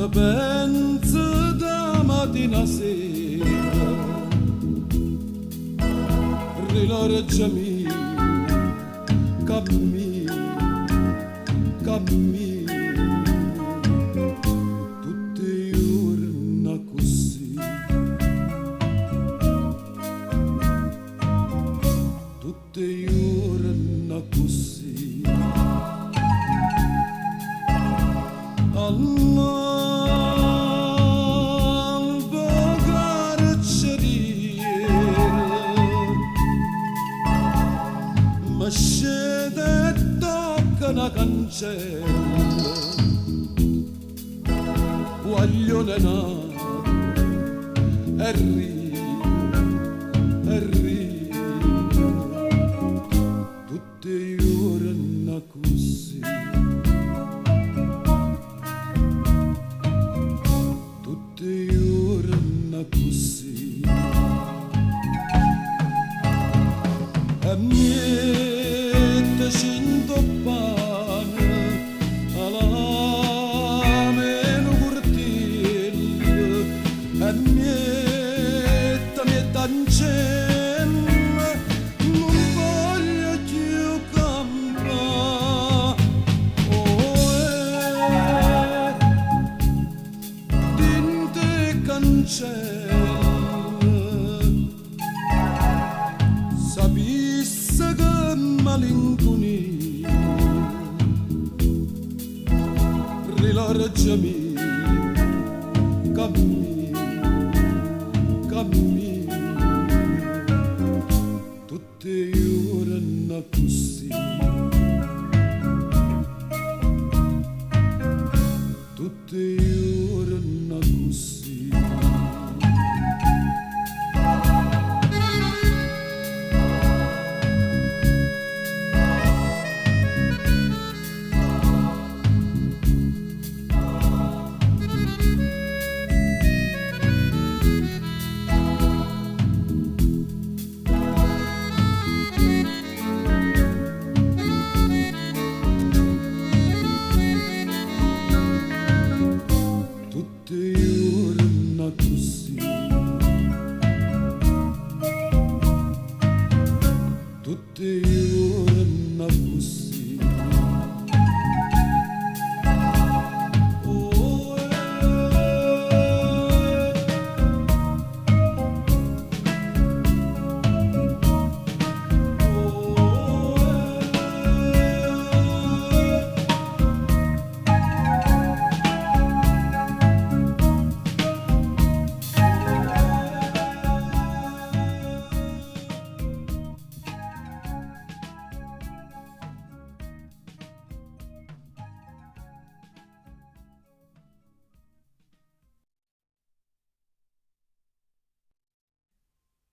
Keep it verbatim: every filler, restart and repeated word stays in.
ne penso da mattina a sera, rilareggiami, cammino, cammino, tutti i giorni così, tutti i giorni così. All'alba carceriera mi scende e tocca una cancella, guaglione nato e ride, e ride, tutti i giorni così. Così e metteci in pane alla meno cortile e metta metta insieme non voglio più campare. Oh, eh, dinte cancelle sapesse che malinconia rilareggiami, cammino, cammino, tutti i giorni così.